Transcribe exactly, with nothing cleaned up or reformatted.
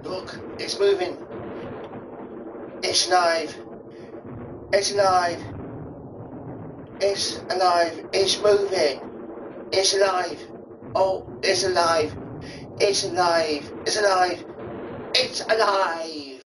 Look, it's moving. It's alive. It's alive. It's alive. It's moving. It's alive. Oh, it's alive. It's alive. It's alive. It's alive.